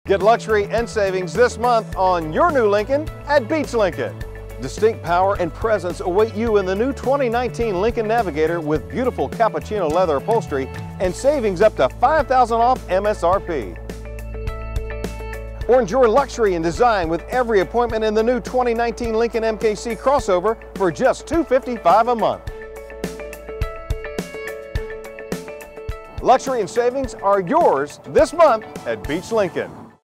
Get luxury and savings this month on your new Lincoln at Beach Lincoln. Distinct power and presence await you in the new 2019 Lincoln Navigator with beautiful cappuccino leather upholstery and savings up to $5,000 off MSRP. Or enjoy luxury and design with every appointment in the new 2019 Lincoln MKC crossover for just $255 a month. Luxury and savings are yours this month at Beach Lincoln.